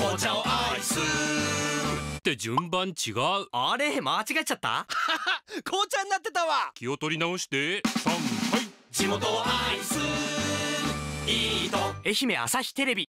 紅茶をアイスって順番違う。 あれ間違えちゃった。紅茶になってたわ。 気を取り直して3はい。 地元をアイスいいと愛媛朝日テレビ。